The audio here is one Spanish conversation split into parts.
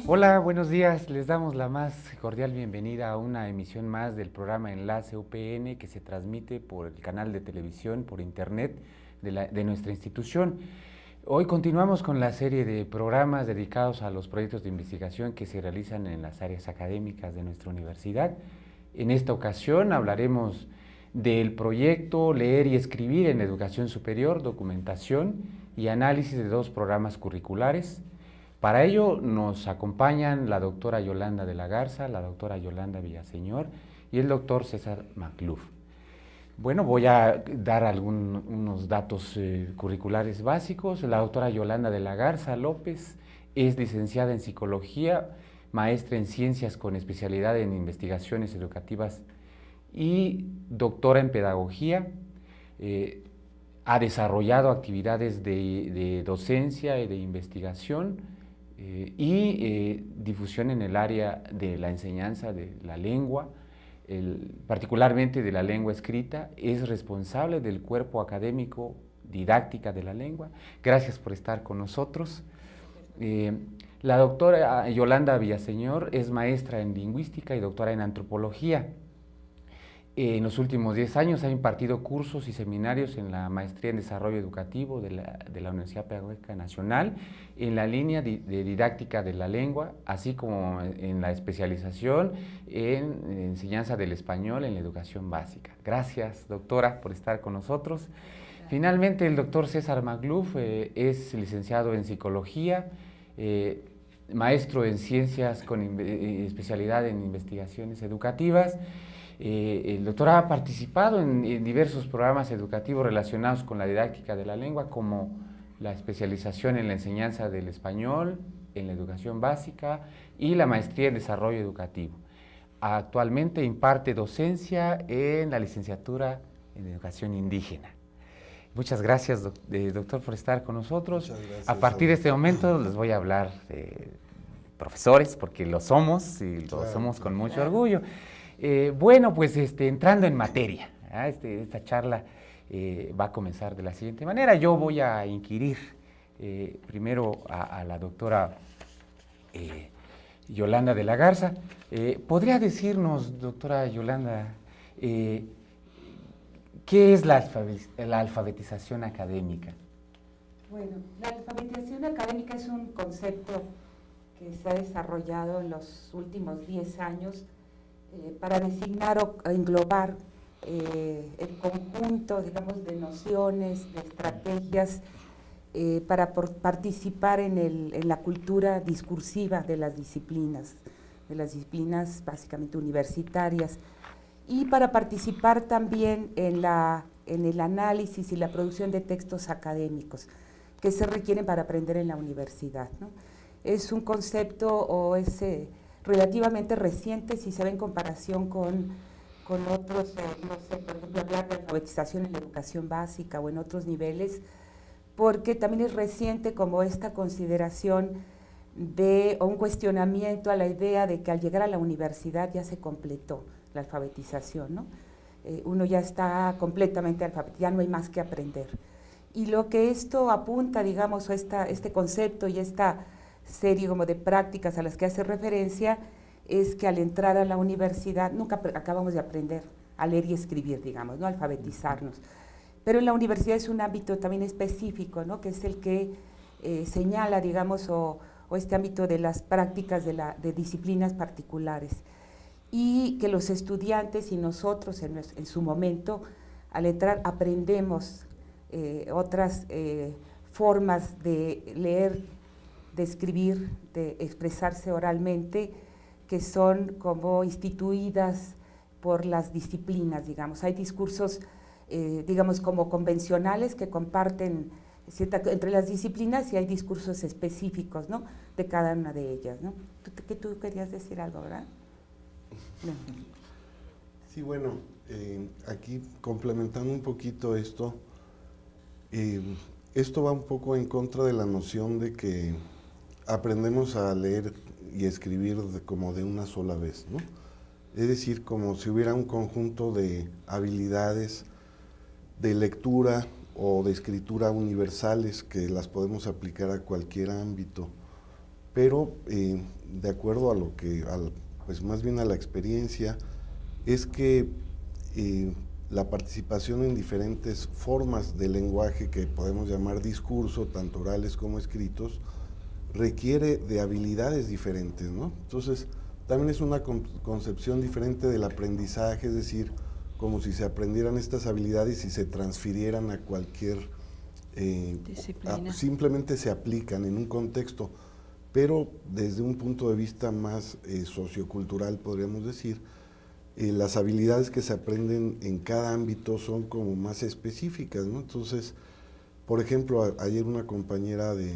Hola, buenos días. Les damos la más cordial bienvenida a una emisión más del programa Enlace UPN que se transmite por el canal de televisión, por internet de nuestra institución. Hoy continuamos con la serie de programas dedicados a los proyectos de investigación que se realizan en las áreas académicas de nuestra universidad. En esta ocasión hablaremos del proyecto Leer y Escribir en Educación Superior, Documentación y Análisis de dos programas curriculares. Para ello nos acompañan la doctora Yolanda de la Garza, la doctora Yolanda Villaseñor y el doctor César Macluf. Bueno, voy a dar unos datos curriculares básicos. La doctora Yolanda de la Garza López es licenciada en Psicología, maestra en Ciencias con especialidad en Investigaciones Educativas y doctora en Pedagogía. Ha desarrollado actividades de docencia y de investigación y difusión en el área de la enseñanza de la lengua, particularmente de la lengua escrita. Es responsable del cuerpo académico Didáctica de la Lengua. Gracias por estar con nosotros. La doctora Yolanda Villaseñor es maestra en Lingüística y doctora en Antropología. En los últimos 10 años ha impartido cursos y seminarios en la Maestría en Desarrollo Educativo de la Universidad Pedagógica Nacional, en la línea de Didáctica de la Lengua, así como en la especialización en Enseñanza del Español en la Educación Básica. Gracias, doctora, por estar con nosotros. Finalmente, el doctor César Macluf es licenciado en Psicología, maestro en Ciencias con especialidad en Investigaciones Educativas. El doctor ha participado en diversos programas educativos relacionados con la didáctica de la lengua, como la especialización en la enseñanza del español, en la educación básica y la maestría en desarrollo educativo. Actualmente imparte docencia en la licenciatura en educación indígena. Muchas gracias, doctor, por estar con nosotros. A partir de este momento les voy a hablar de profesores, porque lo somos y lo somos con mucho orgullo. Bueno, pues entrando en materia, esta charla va a comenzar de la siguiente manera. Yo voy a inquirir primero a la doctora Yolanda de la Garza. ¿Podría decirnos, doctora Yolanda, qué es la alfabetización académica? Bueno, la alfabetización académica es un concepto que se ha desarrollado en los últimos 10 años para designar o englobar el conjunto, digamos, de nociones, de estrategias para participar en la cultura discursiva de las disciplinas básicamente universitarias, y para participar también en el análisis y la producción de textos académicos que se requieren para aprender en la universidad, ¿no? Es un concepto o es relativamente reciente si se ve en comparación con otros, no sé, por ejemplo, hablar de alfabetización en la educación básica o en otros niveles, porque también es reciente como esta consideración o un cuestionamiento a la idea de que al llegar a la universidad ya se completó la alfabetización, ¿no? Uno ya está completamente alfabetizado, ya no hay más que aprender. Y lo que esto apunta, digamos, este concepto y esta serie como de prácticas a las que hace referencia, es que al entrar a la universidad nunca acabamos de aprender a leer y escribir, digamos, ¿no? Alfabetizarnos. Pero en la universidad es un ámbito también específico, ¿no? Que es el que señala, digamos, o este ámbito de las prácticas de disciplinas particulares. Y que los estudiantes y nosotros en su momento, al entrar, aprendemos otras formas de leer, de escribir, de expresarse oralmente, que son como instituidas por las disciplinas, digamos. Hay discursos, digamos, como convencionales que comparten entre las disciplinas, y hay discursos específicos, ¿no?, de cada una de ellas, ¿no? Tú querías decir algo, ¿verdad? No. Sí, bueno, aquí complementando un poquito esto, esto va un poco en contra de la noción de que aprendemos a leer y escribir como de una sola vez, ¿no? Es decir, como si hubiera un conjunto de habilidades de lectura o de escritura universales que las podemos aplicar a cualquier ámbito pero de acuerdo a lo que, pues más bien a la experiencia, es que la participación en diferentes formas de lenguaje que podemos llamar discurso, tanto orales como escritos, requiere de habilidades diferentes, ¿no? Entonces, también es una concepción diferente del aprendizaje, es decir, como si se aprendieran estas habilidades y se transfirieran a cualquier disciplina. Simplemente se aplican en un contexto, pero desde un punto de vista más sociocultural, podríamos decir, las habilidades que se aprenden en cada ámbito son como más específicas, ¿no? Entonces, por ejemplo, ayer una compañera de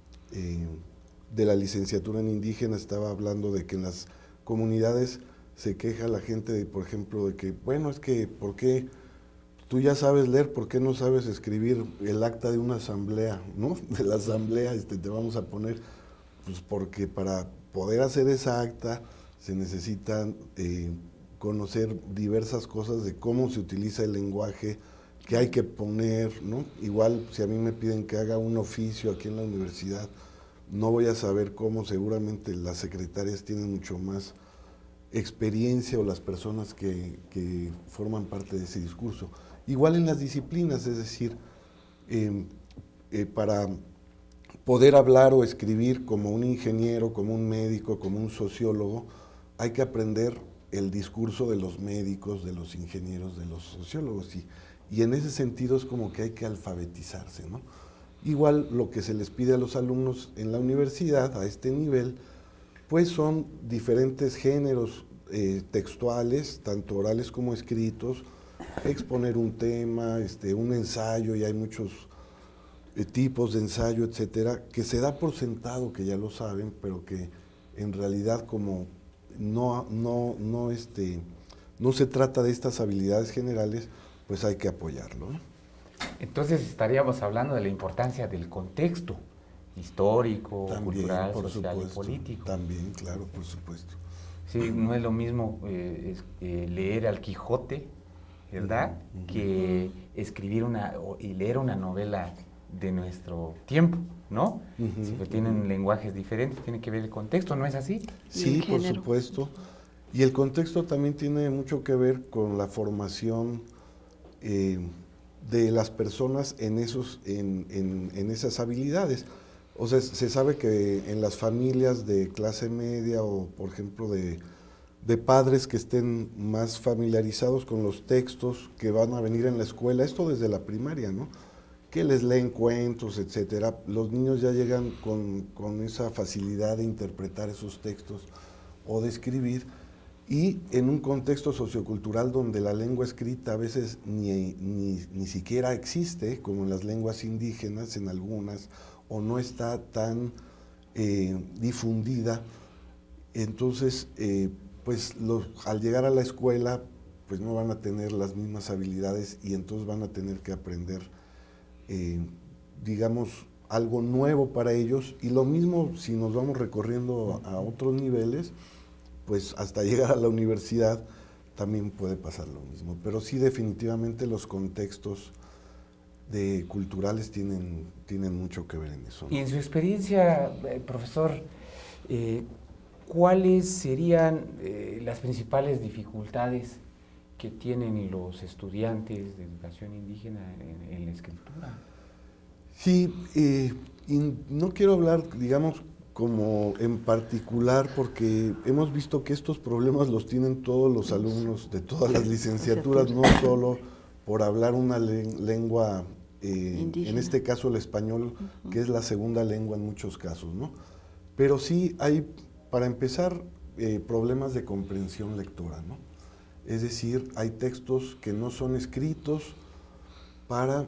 la licenciatura en indígena estaba hablando de que en las comunidades se queja la gente, de, por ejemplo, de que, bueno, es que, ¿por qué tú ya sabes leer, por qué no sabes escribir el acta de una asamblea, ¿no? De la asamblea te vamos a poner, pues porque para poder hacer esa acta se necesitan conocer diversas cosas de cómo se utiliza el lenguaje, qué hay que poner, ¿no? Igual si a mí me piden que haga un oficio aquí en la universidad, no voy a saber cómo, seguramente las secretarias tienen mucho más experiencia o las personas que forman parte de ese discurso. Igual en las disciplinas, es decir, para poder hablar o escribir como un ingeniero, como un médico, como un sociólogo, hay que aprender el discurso de los médicos, de los ingenieros, de los sociólogos, y en ese sentido es como que hay que alfabetizarse, ¿no? Igual lo que se les pide a los alumnos en la universidad, a este nivel, pues son diferentes géneros textuales, tanto orales como escritos, exponer un tema, un ensayo, y hay muchos tipos de ensayo, etcétera, que se da por sentado que ya lo saben, pero que en realidad como no se trata de estas habilidades generales, pues hay que apoyarlo, ¿no? Entonces estaríamos hablando de la importancia del contexto histórico, también, cultural, social y político. También, claro, por supuesto. Sí, no es lo mismo leer al Quijote, ¿verdad?, que escribir y leer una novela de nuestro tiempo, ¿no? Si pues tienen lenguajes diferentes, tiene que ver el contexto, ¿no es así? Sí, por supuesto. Y el contexto también tiene mucho que ver con la formación de las personas en esas habilidades. O sea, se sabe que en las familias de clase media o, por ejemplo, de padres que estén más familiarizados con los textos que van a venir en la escuela, esto desde la primaria, ¿no?, que les leen cuentos, etcétera, los niños ya llegan con esa facilidad de interpretar esos textos o de escribir, y en un contexto sociocultural donde la lengua escrita a veces ni siquiera existe, como en las lenguas indígenas, en algunas, o no está tan difundida, entonces pues al llegar a la escuela pues no van a tener las mismas habilidades, y entonces van a tener que aprender digamos algo nuevo para ellos. Y lo mismo si nos vamos recorriendo a otros niveles, pues hasta llegar a la universidad también puede pasar lo mismo. Pero sí, definitivamente los contextos culturales tienen mucho que ver en eso, ¿no? Y en su experiencia, profesor, ¿cuáles serían las principales dificultades que tienen los estudiantes de educación indígena en la escritura? Sí, y no quiero hablar, digamos, como en particular, porque hemos visto que estos problemas los tienen todos los alumnos de todas las licenciaturas, no solo por hablar una lengua, en este caso el español, que es la segunda lengua en muchos casos, ¿no? Pero sí hay, para empezar, problemas de comprensión lectora, ¿no? Es decir, hay textos que no son escritos para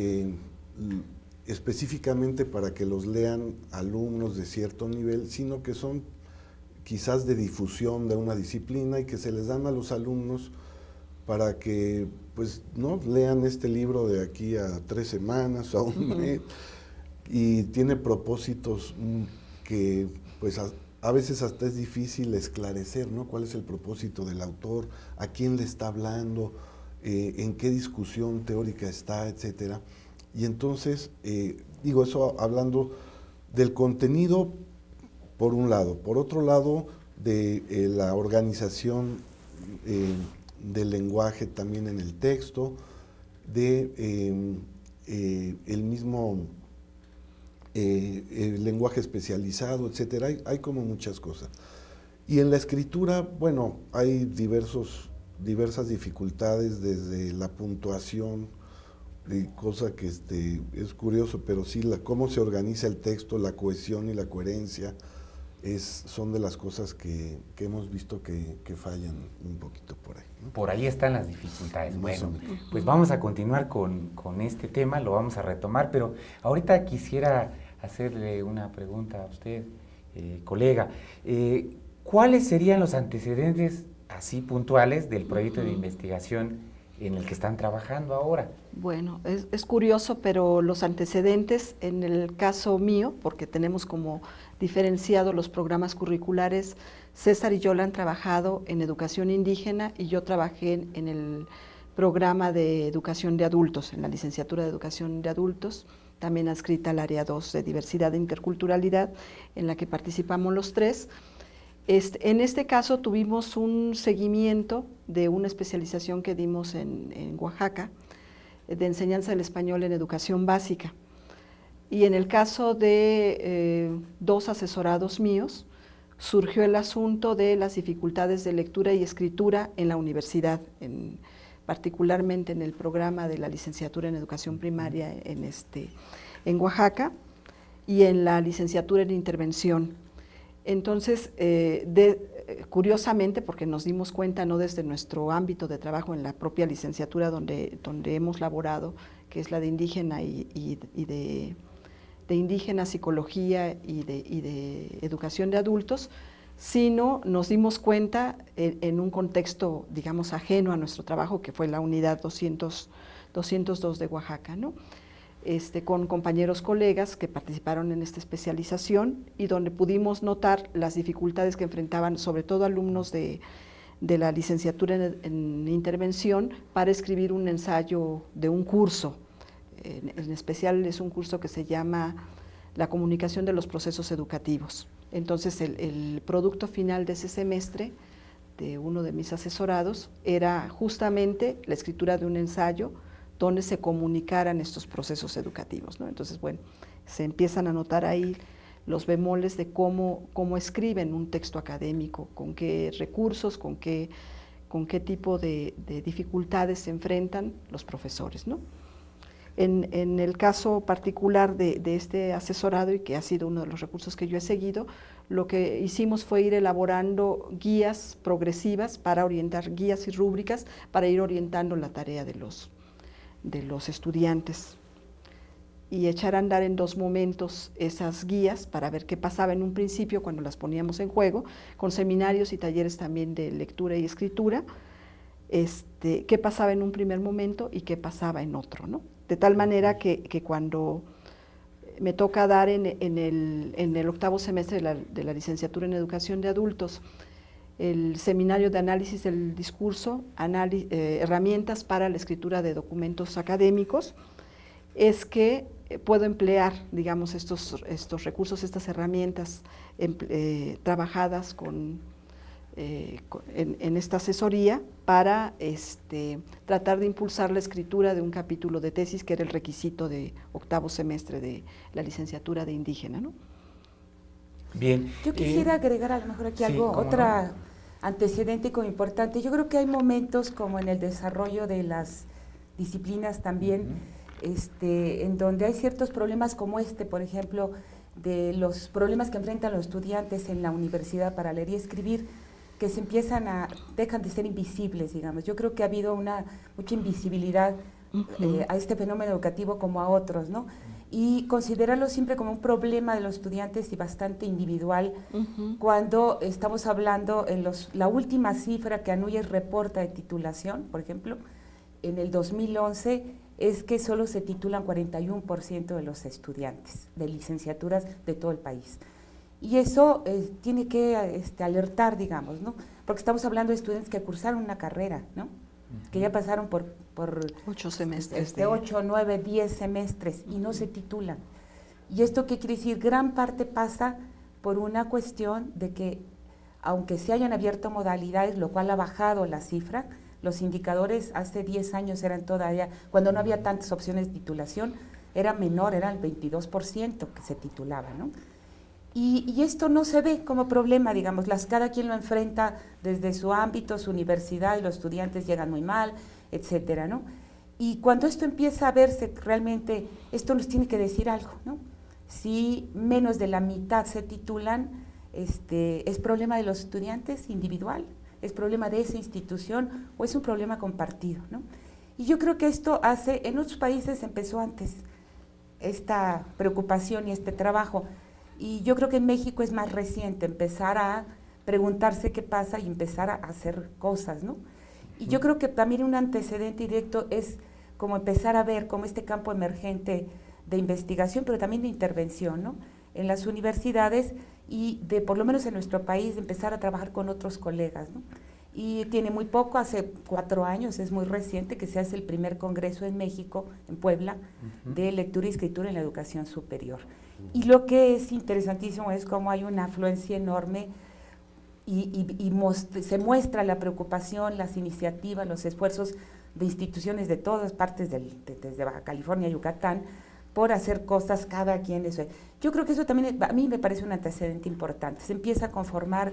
específicamente para que los lean alumnos de cierto nivel, sino que son quizás de difusión de una disciplina y que se les dan a los alumnos para que pues no lean este libro de aquí a 3 semanas o a un mes, y tiene propósitos que pues a veces hasta es difícil esclarecer, ¿no? ¿Cuál es el propósito del autor? ¿A quién le está hablando? ¿En qué discusión teórica está? Etcétera. Y entonces, digo eso hablando del contenido, por un lado. Por otro lado, de la organización del lenguaje también en el texto, de el mismo el lenguaje especializado, etcétera. Hay como muchas cosas. Y en la escritura, bueno, hay diversas dificultades, desde la puntuación, cosa que es curioso, pero sí, cómo se organiza el texto, la cohesión y la coherencia, son de las cosas que hemos visto que fallan un poquito por ahí, ¿no? Por ahí están las dificultades. Bueno, pues vamos a continuar con este tema, lo vamos a retomar, pero ahorita quisiera hacerle una pregunta a usted, colega. ¿Cuáles serían los antecedentes así puntuales del proyecto de investigación en el que están trabajando ahora? Bueno, es curioso, pero los antecedentes, en el caso mío, porque tenemos como diferenciado los programas curriculares, César y yo han trabajado en educación indígena y yo trabajé en el programa de educación de adultos, en la licenciatura de educación de adultos, también adscrita al área 2 de diversidad e interculturalidad, en la que participamos los tres. En este caso tuvimos un seguimiento de una especialización que dimos en Oaxaca, de enseñanza del español en educación básica. Y en el caso de 2 asesorados míos, surgió el asunto de las dificultades de lectura y escritura en la universidad, particularmente en el programa de la licenciatura en educación primaria en Oaxaca, y en la licenciatura en intervención. Entonces, curiosamente, porque nos dimos cuenta, no desde nuestro ámbito de trabajo en la propia licenciatura donde hemos laborado, que es la de indígena y de indígena, psicología y de educación de adultos, sino nos dimos cuenta en un contexto, digamos, ajeno a nuestro trabajo, que fue la unidad 202 de Oaxaca, ¿no? Con compañeros colegas que participaron en esta especialización y donde pudimos notar las dificultades que enfrentaban sobre todo alumnos de la licenciatura en intervención para escribir un ensayo de un curso. En especial es un curso que se llama La comunicación de los procesos educativos. Entonces el producto final de ese semestre de uno de mis asesorados era justamente la escritura de un ensayo donde se comunicaran estos procesos educativos, ¿no? Entonces, bueno, se empiezan a notar ahí los bemoles de cómo escriben un texto académico, con qué recursos, con qué tipo de dificultades se enfrentan los profesores, ¿no? En el caso particular de este asesorado, y que ha sido uno de los recursos que yo he seguido, lo que hicimos fue ir elaborando guías progresivas para orientar, guías y rúbricas para ir orientando la tarea de los estudiantes y echar a andar en 2 momentos esas guías para ver qué pasaba en un principio cuando las poníamos en juego, con seminarios y talleres también de lectura y escritura, qué pasaba en un primer momento y qué pasaba en otro, ¿no? De tal manera que cuando me toca dar en el 8º semestre de la licenciatura en educación de adultos, el seminario de análisis del discurso, herramientas para la escritura de documentos académicos, es que puedo emplear, digamos, estos recursos, estas herramientas trabajadas en esta asesoría para tratar de impulsar la escritura de un capítulo de tesis, que era el requisito de 8º semestre de la licenciatura de indígena, ¿no? Bien. Yo quisiera agregar a lo mejor aquí algo, otra antecedente como importante. Yo creo que hay momentos como en el desarrollo de las disciplinas también, en donde hay ciertos problemas como por ejemplo, de los problemas que enfrentan los estudiantes en la universidad para leer y escribir, que se dejan de ser invisibles, digamos. Yo creo que ha habido mucha invisibilidad a este fenómeno educativo como a otros, ¿no? Y considerarlo siempre como un problema de los estudiantes y bastante individual, cuando estamos hablando la última cifra que ANUYES reporta de titulación, por ejemplo, en el 2011, es que solo se titulan 41% de los estudiantes de licenciaturas de todo el país. Y eso tiene que alertar, digamos, ¿no? Porque estamos hablando de estudiantes que cursaron una carrera, ¿no? Que ya pasaron por 8 semestres. 8, 9, 10 semestres y no se titulan. ¿Y esto qué quiere decir? Gran parte pasa por una cuestión de que, aunque se hayan abierto modalidades, lo cual ha bajado la cifra, los indicadores hace 10 años eran todavía, cuando no había tantas opciones de titulación, era menor, era el 22% que se titulaba, ¿no? Y esto no se ve como problema, digamos, cada quien lo enfrenta desde su ámbito, su universidad, y los estudiantes llegan muy mal, etcétera, ¿no? Y cuando esto empieza a verse realmente, esto nos tiene que decir algo, ¿no? Si menos de la mitad se titulan, ¿es problema de los estudiantes individual? ¿Es problema de esa institución o es un problema compartido, ¿no? Y yo creo que esto en otros países empezó antes, esta preocupación y este trabajo. Y yo creo que en México es más reciente empezar a preguntarse qué pasa y empezar a hacer cosas, ¿no? Y yo creo que también un antecedente directo es como empezar a ver como este campo emergente de investigación, pero también de intervención, ¿no? En las universidades y por lo menos en nuestro país, empezar a trabajar con otros colegas, ¿no? Y tiene muy poco, hace 4 años, es muy reciente, que se hace el primer congreso en México, en Puebla, de lectura y escritura en la educación superior. Y lo que es interesantísimo es cómo hay una afluencia enorme y se muestra la preocupación, las iniciativas, los esfuerzos de instituciones de todas partes, desde Baja California, Yucatán, por hacer cosas cada quien. Yo creo que eso también a mí me parece un antecedente importante. Se empieza a conformar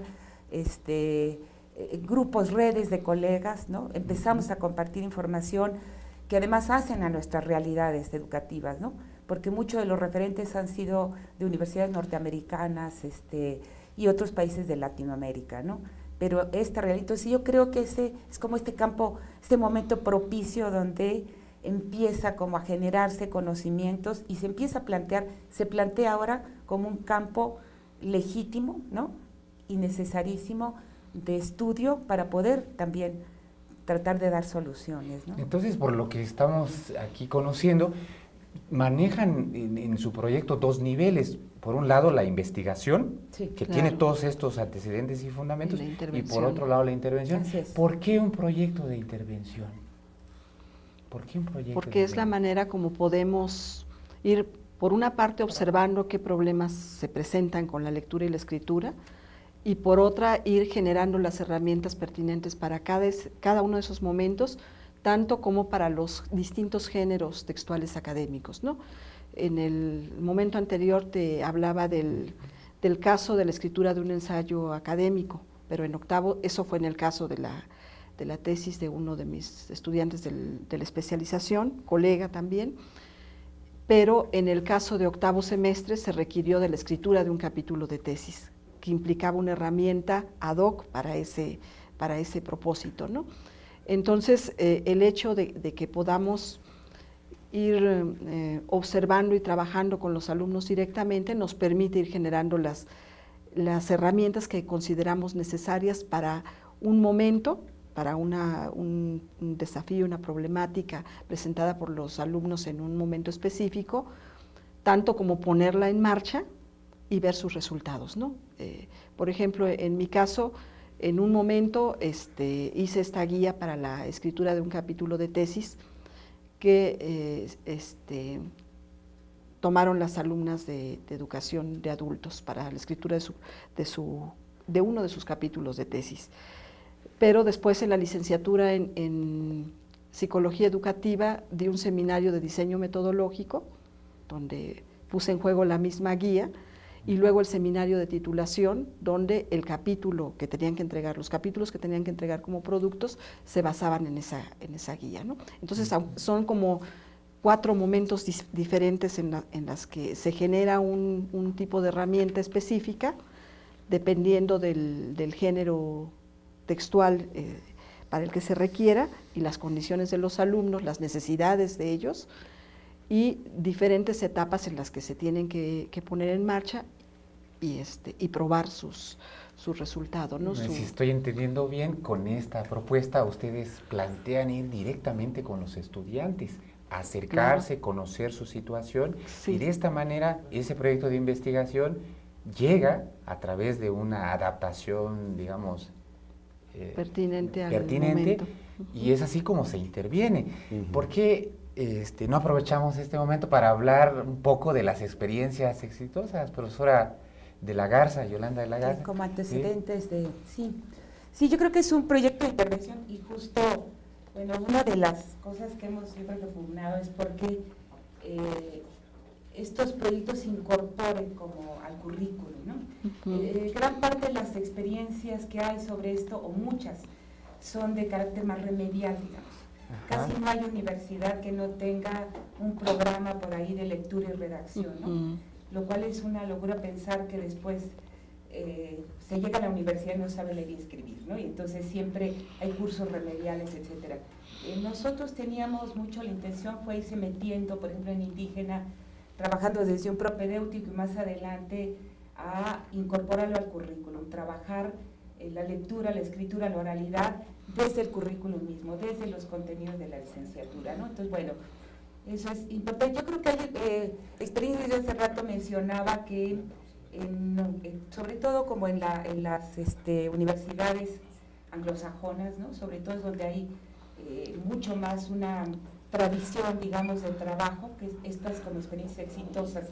grupos, redes de colegas, ¿no? Empezamos a compartir información que además hacen a nuestras realidades educativas, ¿no? Porque muchos de los referentes han sido de universidades norteamericanas y otros países de Latinoamérica, ¿no? Pero entonces yo creo que ese es como este campo, este momento propicio donde empieza como a generarse conocimientos y se plantea ahora como un campo legítimo, ¿no? Y necesarísimo de estudio para poder también tratar de dar soluciones, ¿no? Entonces, por lo que estamos aquí conociendo, manejan en su proyecto 2 niveles. Por un lado, la investigación, sí, que claro, tiene todos estos antecedentes y fundamentos, y por otro lado, la intervención. Así es. ¿Por qué un proyecto de intervención? ¿Por qué un proyecto? Porque es la manera como podemos ir, por una parte, observando qué problemas se presentan con la lectura y la escritura, y por otra, ir generando las herramientas pertinentes para cada uno de esos momentos, tanto como para los distintos géneros textuales académicos, ¿no? En el momento anterior te hablaba del caso de la escritura de un ensayo académico, pero en octavo, eso fue en el caso de la tesis de uno de mis estudiantes de la especialización, colega también, pero en el caso de octavo semestre se requirió de la escritura de un capítulo de tesis, que implicaba una herramienta ad hoc para ese propósito, ¿no? Entonces, el hecho de que podamos ir observando y trabajando con los alumnos directamente nos permite ir generando las herramientas que consideramos necesarias para un momento, para un desafío, una problemática presentada por los alumnos en un momento específico, tanto como ponerla en marcha y ver sus resultados, ¿no? Por ejemplo, en mi caso, en un momento hice esta guía para la escritura de un capítulo de tesis que tomaron las alumnas de educación de adultos para la escritura de uno de sus capítulos de tesis. Pero después en la licenciatura en Psicología Educativa di un seminario de diseño metodológico, donde puse en juego la misma guía, y luego el seminario de titulación, donde el capítulo que tenían que entregar, los capítulos que tenían que entregar como productos, se basaban en esa guía, ¿no? Entonces son como 4 momentos diferentes en las que se genera un tipo de herramienta específica, dependiendo del género textual para el que se requiera, y las condiciones de los alumnos, las necesidades de ellos, y diferentes etapas en las que se tienen que poner en marcha y probar sus resultados, ¿no? Si estoy entendiendo bien, con esta propuesta ustedes plantean ir directamente con los estudiantes, acercarse, claro, conocer su situación, sí, y de esta manera ese proyecto de investigación llega a través de una adaptación, digamos, pertinente al momento. Y es así como se interviene. ¿Por qué no aprovechamos este momento para hablar un poco de las experiencias exitosas, profesora de la Garza, Yolanda de la Garza. Como antecedentes de... Sí, yo creo que es un proyecto de intervención y justo, bueno, una de las cosas que hemos siempre propugnado es porque estos proyectos se incorporen como al currículum, ¿no? Gran parte de las experiencias que hay sobre esto, o muchas, son de carácter más remedial, digamos. Casi no hay universidad que no tenga un programa por ahí de lectura y redacción, ¿no? Lo cual es una locura pensar que después se llega a la universidad y no sabe leer y escribir, ¿no? Y entonces siempre hay cursos remediales, etcétera. Nosotros teníamos mucho la intención, fue irse metiendo, por ejemplo, en indígena, trabajando desde un propedéutico y más adelante a incorporarlo al currículum, trabajar la lectura, la escritura, la oralidad desde el currículum mismo, desde los contenidos de la licenciatura, ¿no? Entonces, bueno, eso es importante. Yo creo que hay experiencias, yo hace rato mencionaba que, sobre todo como en las universidades anglosajonas, ¿no? Sobre todo es donde hay mucho más una tradición, digamos, del trabajo, que estas como experiencias exitosas,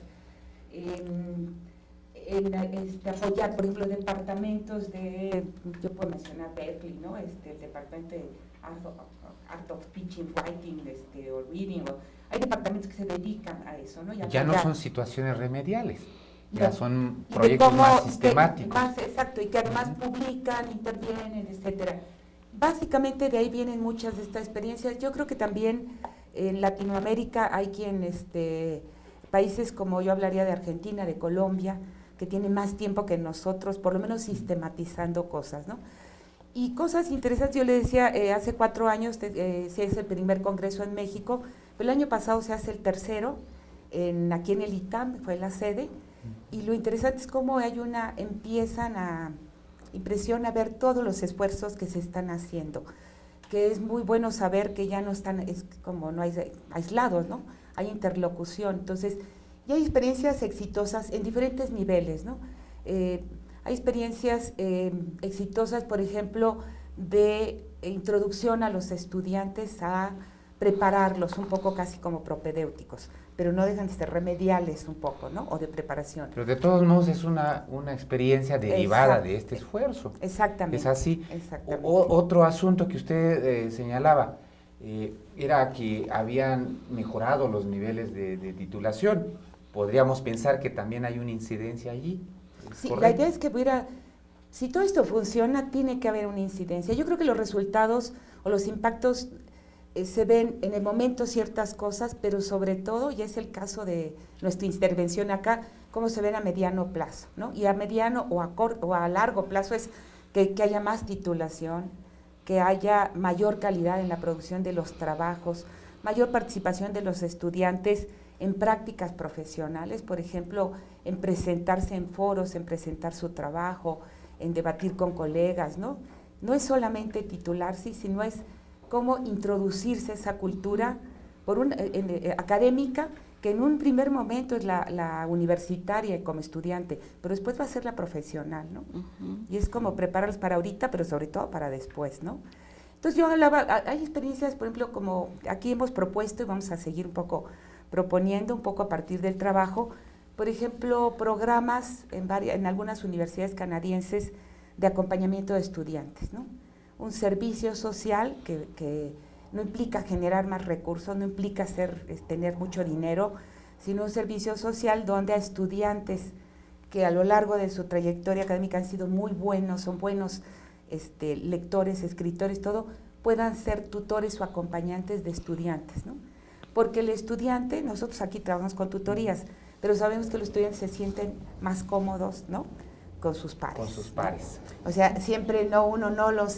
apoyar, por ejemplo, departamentos yo puedo mencionar Berkeley, ¿no? El departamento de Art of Teaching, Writing, o Reading, hay departamentos que se dedican a eso, ¿no? Ya no son situaciones remediales, ya son proyectos más sistemáticos. Exacto, y que además publican, intervienen, etcétera. Básicamente de ahí vienen muchas de estas experiencias. Yo creo que también en Latinoamérica hay países como yo hablaría de Argentina, de Colombia, que tienen más tiempo que nosotros, por lo menos sistematizando cosas, ¿no? Y cosas interesantes, yo le decía, hace 4 años se hace el primer congreso en México, pero el año pasado se hace el tercero, aquí en el ITAM, fue la sede, y lo interesante es cómo impresiona ver todos los esfuerzos que se están haciendo, que es muy bueno saber que ya no están, no hay aislados, ¿no? Hay interlocución, entonces, y hay experiencias exitosas en diferentes niveles, ¿no? Hay experiencias exitosas, por ejemplo, de introducción a los estudiantes a prepararlos un poco casi como propedéuticos, pero no dejan de ser remediales un poco, ¿no? O de preparación. Pero de todos modos es una experiencia derivada de este esfuerzo. Exactamente. Es así. Exactamente. Otro asunto que usted señalaba era que habían mejorado los niveles de titulación. Podríamos pensar que también hay una incidencia allí. Sí, la idea es que si todo esto funciona, tiene que haber una incidencia. Yo creo que los resultados o los impactos se ven en el momento ciertas cosas, pero sobre todo, y es el caso de nuestra intervención acá, cómo se ven a mediano plazo, ¿no? Y a mediano o a corto o a largo plazo es que haya más titulación, que haya mayor calidad en la producción de los trabajos, mayor participación de los estudiantes en prácticas profesionales, por ejemplo, en presentarse en foros, en presentar su trabajo, en debatir con colegas, ¿no? No es solamente titularse, sino es cómo introducirse esa cultura académica, que en un primer momento es la universitaria como estudiante, pero después va a ser la profesional, ¿no? Y es como prepararlos para ahorita, pero sobre todo para después, ¿no? Entonces yo hablaba, hay experiencias, por ejemplo, como aquí hemos propuesto y vamos a seguir un poco proponiendo, un poco a partir del trabajo, por ejemplo, programas en algunas universidades canadienses de acompañamiento de estudiantes, ¿no? Un servicio social que no implica generar más recursos, no implica tener mucho dinero, sino un servicio social donde a estudiantes que a lo largo de su trayectoria académica han sido muy buenos, son buenos lectores, escritores, todo, puedan ser tutores o acompañantes de estudiantes, ¿no? Porque el estudiante, nosotros aquí trabajamos con tutorías, pero sabemos que los estudiantes se sienten más cómodos, ¿no?, con sus pares. Con sus pares. O sea, siempre uno no los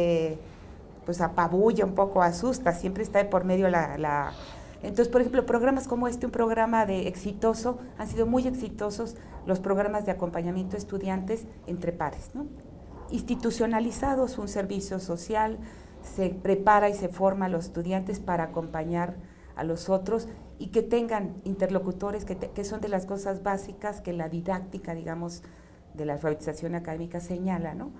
pues apabulla un poco, asusta, siempre está de por medio Entonces, por ejemplo, programas como un programa exitoso, han sido muy exitosos los programas de acompañamiento de estudiantes entre pares, ¿no? Institucionalizados, un servicio social, se prepara y se forma a los estudiantes para acompañar a los otros y que tengan interlocutores, que son de las cosas básicas que la didáctica, digamos, de la alfabetización académica señala, ¿no?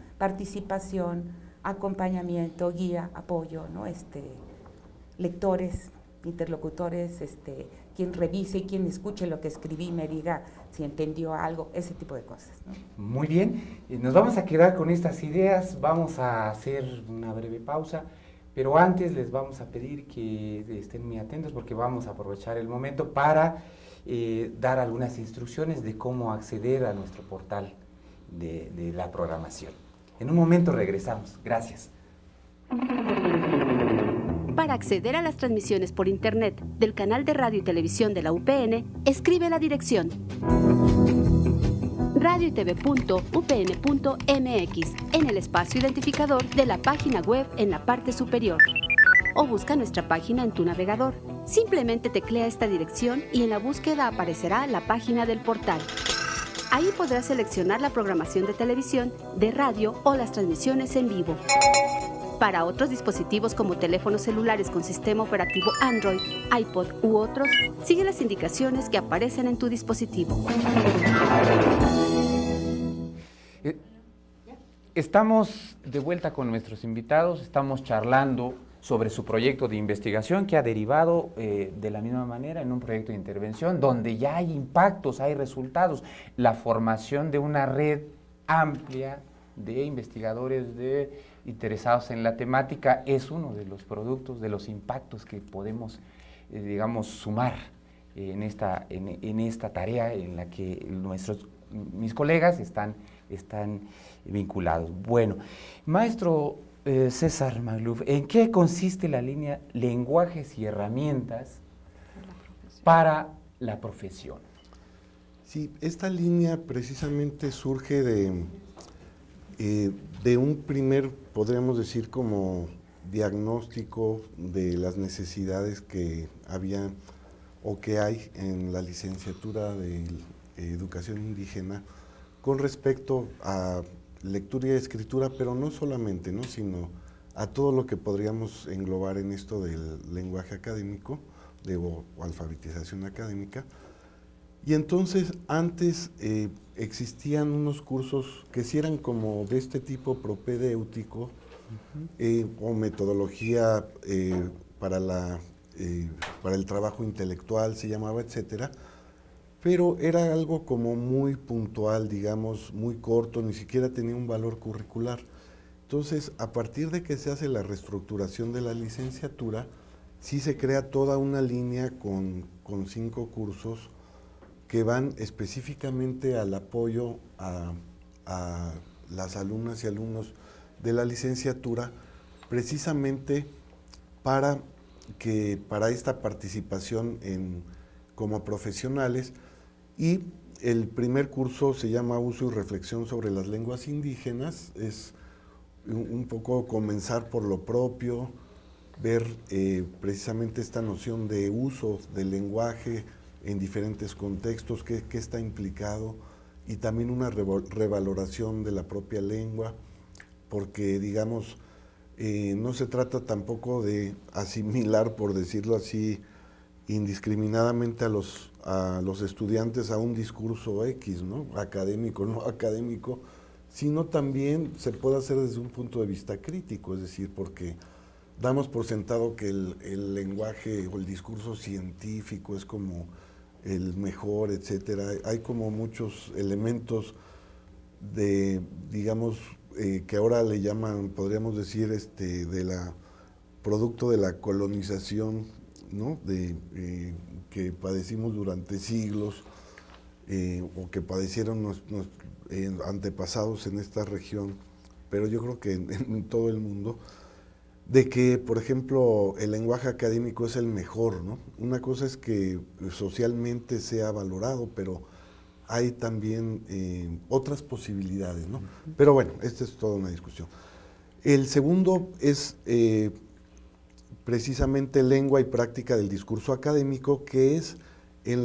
Participación, acompañamiento, guía, apoyo, ¿no? Lectores, interlocutores, quien revise y quien escuche lo que escribí y me diga si entendió algo, ese tipo de cosas, ¿no? Muy bien, nos vamos a quedar con estas ideas, vamos a hacer una breve pausa, pero antes les vamos a pedir que estén muy atentos porque vamos a aprovechar el momento para dar algunas instrucciones de cómo acceder a nuestro portal de la programación. En un momento regresamos. Gracias. Para acceder a las transmisiones por internet del canal de radio y televisión de la UPN, escribe la dirección radioytv.upn.mx en el espacio identificador de la página web en la parte superior. O busca nuestra página en tu navegador. Simplemente teclea esta dirección y en la búsqueda aparecerá la página del portal. Ahí podrás seleccionar la programación de televisión, de radio o las transmisiones en vivo. Para otros dispositivos como teléfonos celulares con sistema operativo Android, iPod u otros, sigue las indicaciones que aparecen en tu dispositivo. Estamos de vuelta con nuestros invitados, estamos charlando sobre su proyecto de investigación que ha derivado de la misma manera en un proyecto de intervención donde ya hay impactos, hay resultados, la formación de una red amplia de investigadores interesados en la temática es uno de los productos, de los impactos que podemos, digamos, sumar en esta tarea en la que mis colegas están vinculados. Bueno, maestro César Magluf, ¿en qué consiste la línea Lenguajes y Herramientas para la profesión? Sí, esta línea precisamente surge de un primer, podríamos decir, como diagnóstico de las necesidades que había o que hay en la licenciatura de Educación Indígena con respecto a lectura y escritura, pero no solamente, ¿no?, sino a todo lo que podríamos englobar en esto del lenguaje académico, o alfabetización académica. Y entonces antes existían unos cursos que sí eran como de este tipo propedéutico, o metodología para el trabajo intelectual se llamaba, etcétera, pero era algo como muy puntual, digamos, muy corto, ni siquiera tenía un valor curricular. Entonces, a partir de que se hace la reestructuración de la licenciatura, sí se crea toda una línea con 5 cursos que van específicamente al apoyo a las alumnas y alumnos de la licenciatura, precisamente para esta participación como profesionales. Y el primer curso se llama Uso y Reflexión sobre las lenguas indígenas, es un poco comenzar por lo propio, ver precisamente esta noción de uso del lenguaje en diferentes contextos, qué está implicado, y también una revaloración de la propia lengua, porque, digamos, no se trata tampoco de asimilar, por decirlo así, indiscriminadamente a los estudiantes a un discurso X, ¿no?, académico, no académico, sino también se puede hacer desde un punto de vista crítico, es decir, porque damos por sentado que el lenguaje o el discurso científico es como el mejor, etcétera. Hay como muchos elementos de, digamos, que ahora le llaman, podríamos decir, producto de la colonización, ¿no?, que padecimos durante siglos, o que padecieron nuestros antepasados en esta región, pero yo creo que en todo el mundo, de que, por ejemplo, el lenguaje académico es el mejor, ¿no? Una cosa es que socialmente sea valorado, pero hay también otras posibilidades, ¿no? Pero bueno, esta es toda una discusión. El segundo es precisamente Lengua y Práctica del Discurso Académico, que es en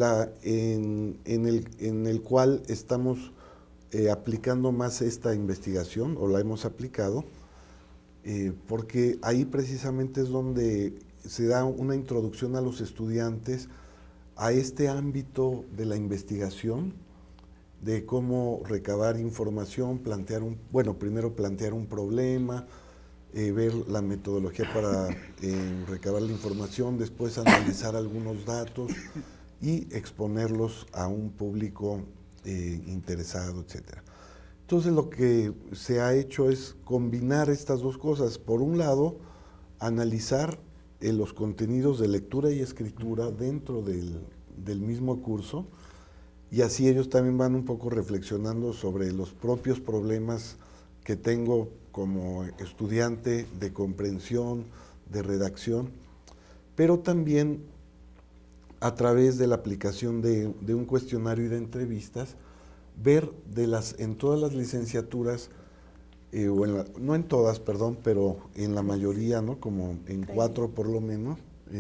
el cual estamos aplicando más esta investigación, o la hemos aplicado, porque ahí precisamente es donde se da una introducción a los estudiantes a este ámbito de la investigación, de cómo recabar información, primero plantear un problema, ver la metodología para recabar la información, después analizar algunos datos y exponerlos a un público interesado, etcétera. Entonces lo que se ha hecho es combinar estas dos cosas. Por un lado, analizar los contenidos de lectura y escritura dentro del mismo curso, y así ellos también van un poco reflexionando sobre los propios problemas que tengo como estudiante de comprensión, de redacción, pero también a través de la aplicación de un cuestionario y de entrevistas, ver en todas las licenciaturas, no en todas, perdón, pero en la mayoría, ¿no? Como en 4 por lo menos,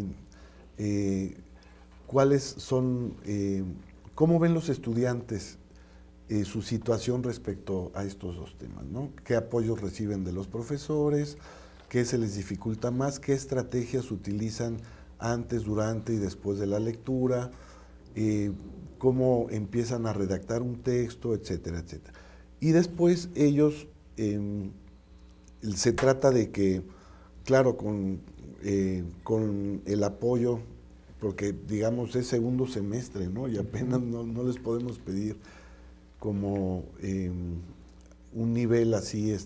cuáles son, cómo ven los estudiantes su situación respecto a estos dos temas, ¿no? ¿Qué apoyos reciben de los profesores? ¿Qué se les dificulta más? ¿Qué estrategias utilizan antes, durante y después de la lectura? ¿Cómo empiezan a redactar un texto? Etcétera, etcétera. Y después ellos, se trata de que, claro, con el apoyo, porque digamos es segundo semestre, ¿no? Y apenas no les podemos pedir como un nivel así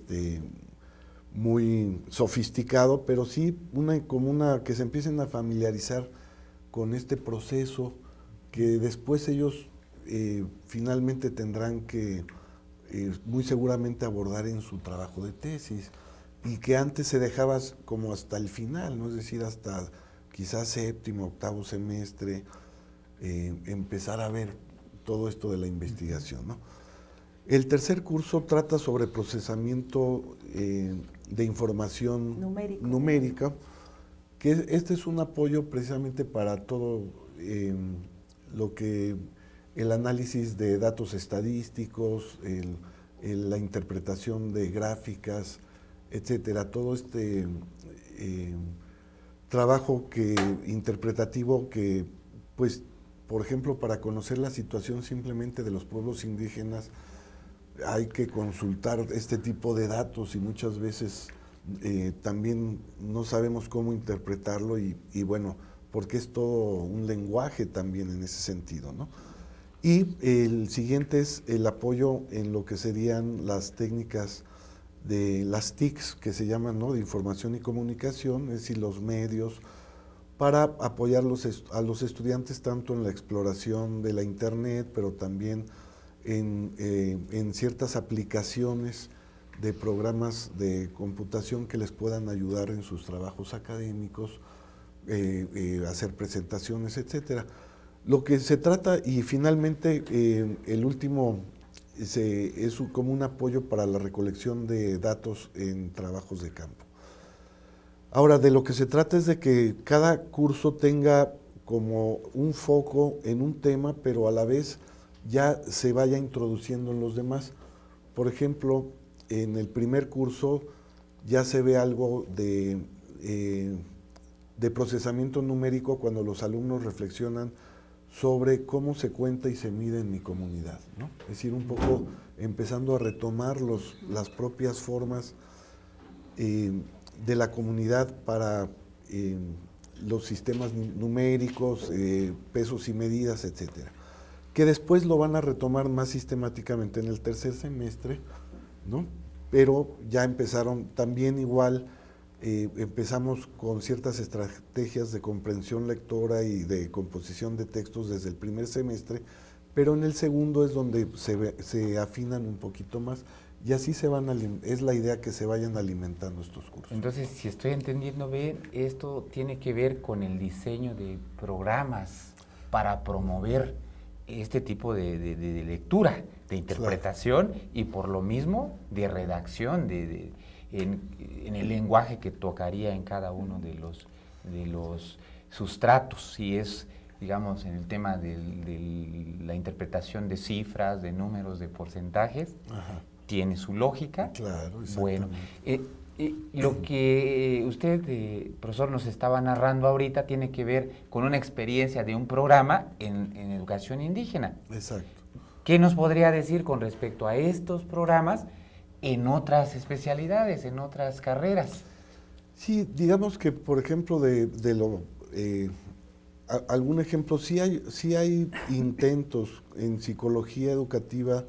muy sofisticado, pero sí que se empiecen a familiarizar con este proceso que después ellos finalmente tendrán que muy seguramente abordar en su trabajo de tesis, y que antes se dejaba como hasta el final, ¿no? Es decir, hasta quizás séptimo, octavo semestre, empezar a ver todo esto de la investigación, ¿no? El tercer curso trata sobre procesamiento de información numérica, que este es un apoyo precisamente para todo lo que el análisis de datos estadísticos, la interpretación de gráficas, etcétera, todo este trabajo interpretativo que, pues, por ejemplo, para conocer la situación simplemente de los pueblos indígenas, hay que consultar este tipo de datos y muchas veces también no sabemos cómo interpretarlo y bueno, porque es todo un lenguaje también en ese sentido, ¿no? Y el siguiente es el apoyo en lo que serían las técnicas de las TICs, que se llaman, ¿no?, de información y comunicación, es decir, los medios, para apoyar a los estudiantes tanto en la exploración de la Internet, pero también en ciertas aplicaciones de programas de computación que les puedan ayudar en sus trabajos académicos, hacer presentaciones, etcétera. Lo que se trata, y finalmente el último es como un apoyo para la recolección de datos en trabajos de campo. Ahora, de lo que se trata es de que cada curso tenga como un foco en un tema, pero a la vez ya se vaya introduciendo en los demás. Por ejemplo, en el primer curso ya se ve algo de procesamiento numérico cuando los alumnos reflexionan sobre cómo se cuenta y se mide en mi comunidad, ¿no? Es decir, un poco empezando a retomar las propias formas de la comunidad para los sistemas numéricos, pesos y medidas, etcétera, que después lo van a retomar más sistemáticamente en el tercer semestre, ¿no? Pero ya empezaron también igual. Empezamos con ciertas estrategias de comprensión lectora y de composición de textos desde el primer semestre, pero en el segundo es donde se afinan un poquito más y así es la idea que se vayan alimentando estos cursos. Entonces, si estoy entendiendo bien, esto tiene que ver con el diseño de programas para promover este tipo de lectura, de interpretación, claro, y por lo mismo de redacción, en el lenguaje que tocaría en cada uno de los sustratos, si es, digamos, en el tema de la interpretación de cifras, de números, de porcentajes. Ajá. Tiene su lógica. Claro, bueno, lo que usted, profesor, nos estaba narrando ahorita tiene que ver con una experiencia de un programa en educación indígena. Exacto. ¿Qué nos podría decir con respecto a estos programas en otras especialidades, en otras carreras? Sí, digamos que, por ejemplo, algún ejemplo, sí hay intentos en psicología educativa,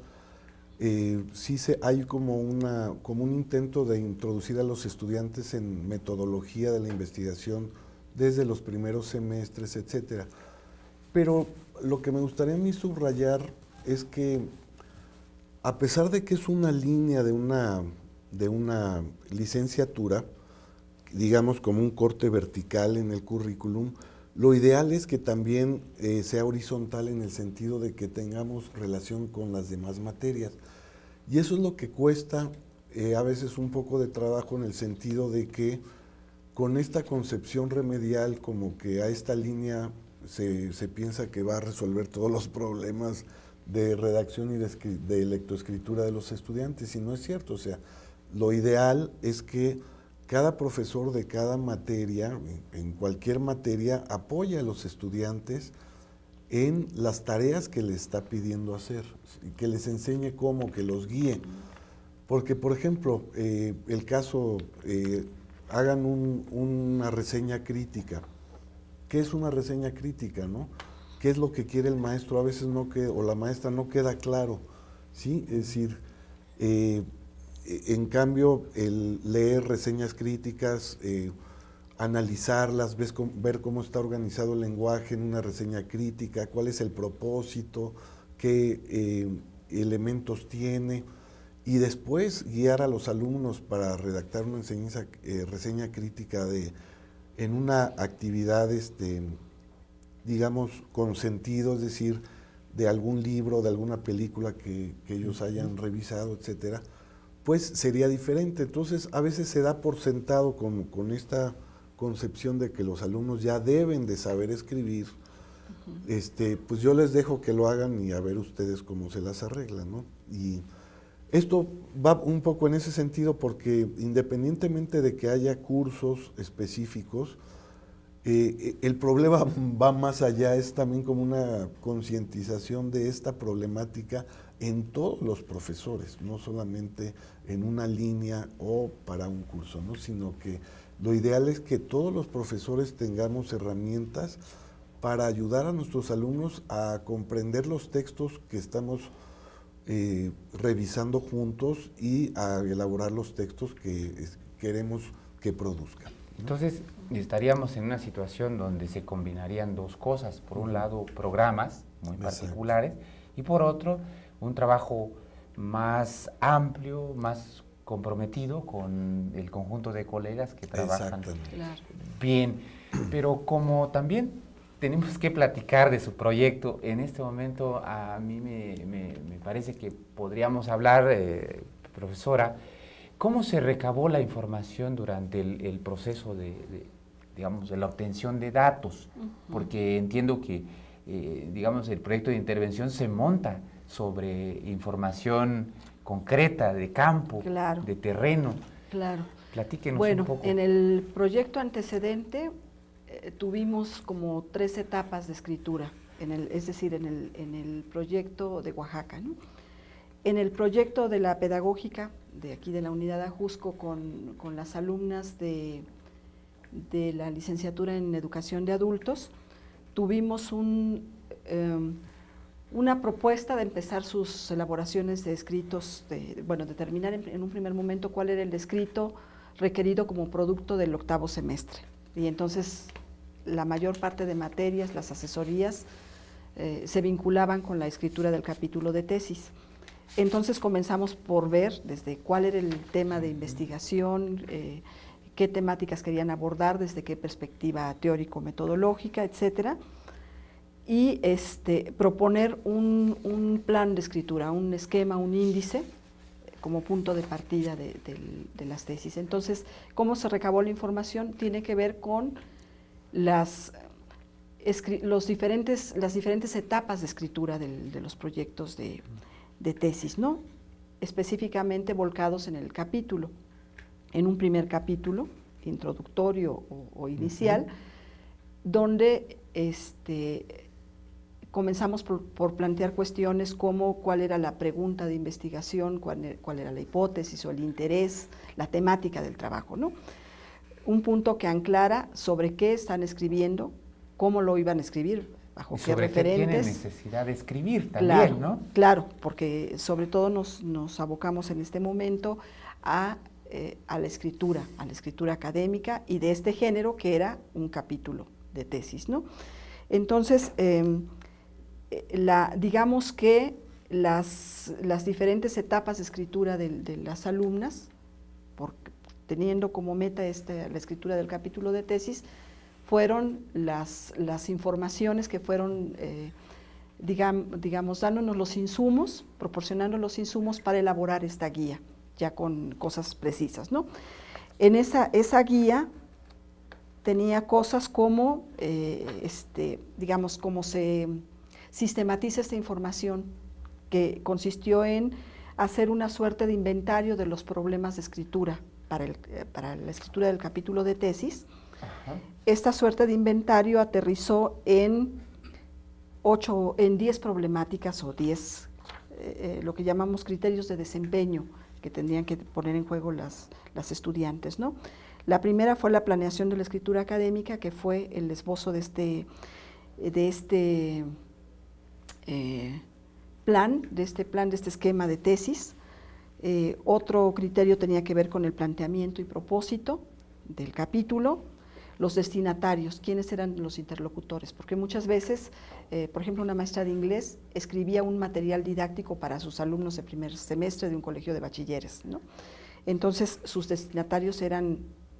hay como un intento de introducir a los estudiantes en metodología de la investigación desde los primeros semestres, etcétera. Pero lo que me gustaría a mí subrayar es que, a pesar de que es una línea de una licenciatura, digamos como un corte vertical en el currículum, lo ideal es que también sea horizontal en el sentido de que tengamos relación con las demás materias. Y eso es lo que cuesta a veces un poco de trabajo, en el sentido de que con esta concepción remedial, como que a esta línea se piensa que va a resolver todos los problemas de redacción y de lectoescritura de los estudiantes, y no es cierto. O sea, lo ideal es que cada profesor de cada materia, en cualquier materia, apoye a los estudiantes en las tareas que les está pidiendo hacer, que les enseñe cómo, que los guíe. Porque, por ejemplo, el caso, hagan una reseña crítica. ¿Qué es una reseña crítica, no? ¿Qué es lo que quiere el maestro? A veces o la maestra no queda claro, ¿sí? Es decir, en cambio, el leer reseñas críticas, analizarlas, ver cómo está organizado el lenguaje en una reseña crítica, cuál es el propósito, qué elementos tiene, y después guiar a los alumnos para redactar una reseña crítica en una actividad, digamos, con sentido, es decir, de algún libro, de alguna película que ellos hayan revisado, etcétera, pues sería diferente. Entonces, a veces se da por sentado con esta concepción de que los alumnos ya deben de saber escribir. Pues yo les dejo que lo hagan y a ver ustedes cómo se las arreglan, ¿no? Y esto va un poco en ese sentido, porque independientemente de que haya cursos específicos, el problema va más allá, es también como una concientización de esta problemática en todos los profesores, no solamente en una línea o para un curso, ¿no? Sino que lo ideal es que todos los profesores tengamos herramientas para ayudar a nuestros alumnos a comprender los textos que estamos revisando juntos y a elaborar los textos que queremos que produzcan, ¿no? Entonces, estaríamos en una situación donde se combinarían dos cosas. Por un lado, programas muy particulares, y por otro, un trabajo más amplio, más comprometido con el conjunto de colegas que trabajan bien. Pero como también tenemos que platicar de su proyecto, en este momento a mí me parece que podríamos hablar, profesora, ¿cómo se recabó la información durante el proceso digamos, de la obtención de datos? Porque entiendo que, digamos, el proyecto de intervención se monta sobre información concreta, de campo, de terreno. Claro. Platíquenos un poco. Bueno, en el proyecto antecedente tuvimos como 3 etapas de escritura, es decir, en el proyecto de Oaxaca, ¿no? En el proyecto de la pedagógica, de aquí de la unidad de Ajusco, con las alumnas de la licenciatura en educación de adultos, tuvimos una propuesta de empezar sus elaboraciones de escritos, determinar en un primer momento cuál era el escrito requerido como producto del 8º semestre. Y entonces la mayor parte de materias, las asesorías, se vinculaban con la escritura del capítulo de tesis. Entonces comenzamos por ver desde cuál era el tema de investigación, qué temáticas querían abordar, desde qué perspectiva teórico-metodológica, etcétera, y proponer un plan de escritura, un esquema, un índice, como punto de partida de las tesis. Entonces, ¿cómo se recabó la información? Tiene que ver con las diferentes etapas de escritura de los proyectos de tesis, ¿no? Específicamente volcados en el capítulo, en un primer capítulo, introductorio o inicial, donde comenzamos por plantear cuestiones como cuál era la pregunta de investigación, cuál era la hipótesis o el interés, la temática del trabajo, ¿no? un punto que anclara sobre qué están escribiendo, cómo lo iban a escribir, bajo qué referentes. Qué tiene necesidad de escribir también, claro, ¿no? Claro, porque sobre todo nos abocamos en este momento a la escritura académica y de este género que era un capítulo de tesis, ¿no? Entonces, digamos que las diferentes etapas de escritura de las alumnas, teniendo como meta la escritura del capítulo de tesis, fueron las informaciones que fueron, digamos, dándonos los insumos, proporcionando los insumos para elaborar esta guía, ya con cosas precisas, ¿no? En esa guía tenía cosas como, digamos, cómo se sistematiza esta información, que consistió en hacer una suerte de inventario de los problemas de escritura para la escritura del capítulo de tesis. Ajá. Esta suerte de inventario aterrizó en 10 problemáticas o 10, lo que llamamos criterios de desempeño que tendrían que poner en juego las estudiantes, ¿no? La primera fue la planeación de la escritura académica, que fue el esbozo de este esquema de tesis. Otro criterio tenía que ver con el planteamiento y propósito del capítulo, los destinatarios, quiénes eran los interlocutores, porque muchas veces, por ejemplo, una maestra de inglés escribía un material didáctico para sus alumnos de primer semestre de un colegio de bachilleres, ¿no? Entonces, sus destinatarios eran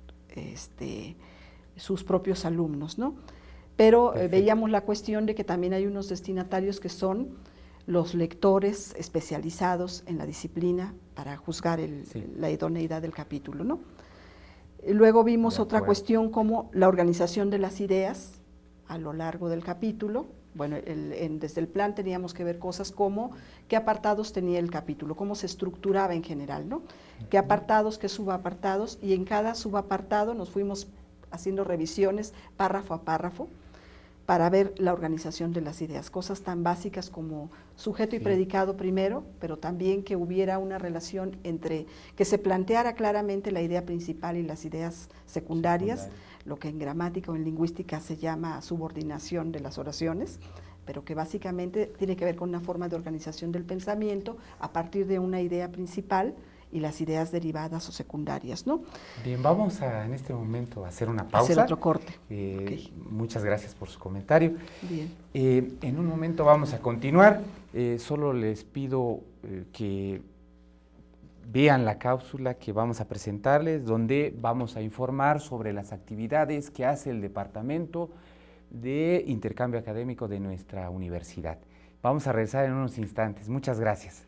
sus propios alumnos, ¿no? Pero veíamos la cuestión de que también hay unos destinatarios que son los lectores especializados en la disciplina para juzgar la idoneidad del capítulo, ¿no? Luego vimos otra cuestión como la organización de las ideas a lo largo del capítulo. Bueno, desde el plan teníamos que ver cosas como qué apartados tenía el capítulo, cómo se estructuraba en general, ¿no? Qué apartados, qué subapartados, y en cada subapartado nos fuimos haciendo revisiones párrafo a párrafo para ver la organización de las ideas, cosas tan básicas como sujeto y predicado primero, pero también que hubiera una relación entre, que se planteara claramente la idea principal y las ideas secundarias, lo que en gramática o en lingüística se llama subordinación de las oraciones, pero que básicamente tiene que ver con una forma de organización del pensamiento a partir de una idea principal y las ideas derivadas o secundarias, ¿no? Bien, vamos en este momento a hacer una pausa. Hacer otro corte. Okay. Muchas gracias por su comentario. Bien. En un momento vamos a continuar. Solo les pido que vean la cápsula que vamos a presentarles, donde vamos a informar sobre las actividades que hace el Departamento de Intercambio Académico de nuestra universidad. Vamos a regresar en unos instantes. Muchas gracias.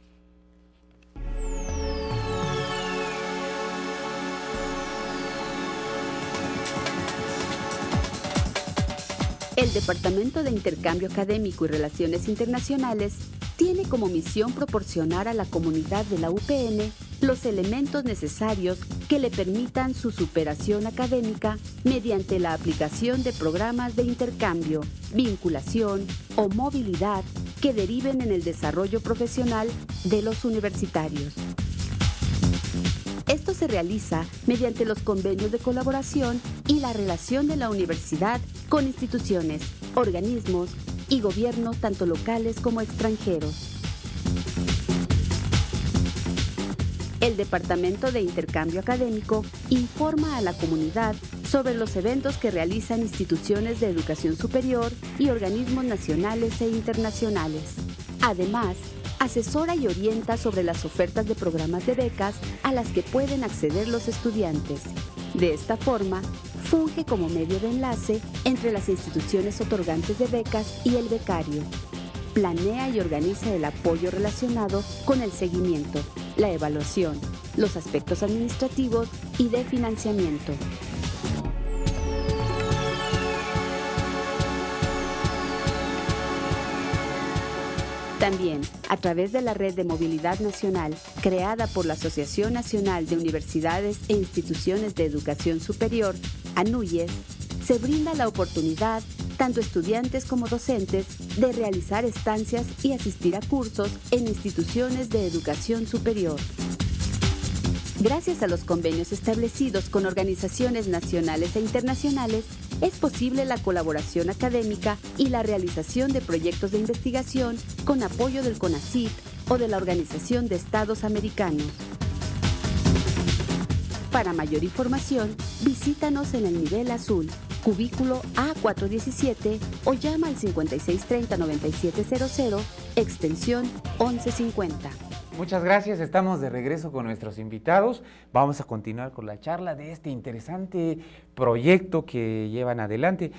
El Departamento de Intercambio Académico y Relaciones Internacionales tiene como misión proporcionar a la comunidad de la UPN los elementos necesarios que le permitan su superación académica mediante la aplicación de programas de intercambio, vinculación o movilidad que deriven en el desarrollo profesional de los universitarios. Esto se realiza mediante los convenios de colaboración y la relación de la universidad con instituciones, organismos y gobiernos tanto locales como extranjeros. El Departamento de Intercambio Académico informa a la comunidad sobre los eventos que realizan instituciones de educación superior y organismos nacionales e internacionales. Además, asesora y orienta sobre las ofertas de programas de becas a las que pueden acceder los estudiantes. De esta forma, funge como medio de enlace entre las instituciones otorgantes de becas y el becario. Planea y organiza el apoyo relacionado con el seguimiento, la evaluación, los aspectos administrativos y de financiamiento. También, a través de la Red de Movilidad Nacional, creada por la Asociación Nacional de Universidades e Instituciones de Educación Superior, ANUYES, se brinda la oportunidad, tanto estudiantes como docentes, de realizar estancias y asistir a cursos en instituciones de educación superior. Gracias a los convenios establecidos con organizaciones nacionales e internacionales, es posible la colaboración académica y la realización de proyectos de investigación con apoyo del CONACYT o de la Organización de Estados Americanos. Para mayor información, visítanos en el nivel azul, cubículo A417 o llama al 5630-9700, extensión 1150. Muchas gracias, estamos de regreso con nuestros invitados. Vamos a continuar con la charla de este interesante proyecto que llevan adelante.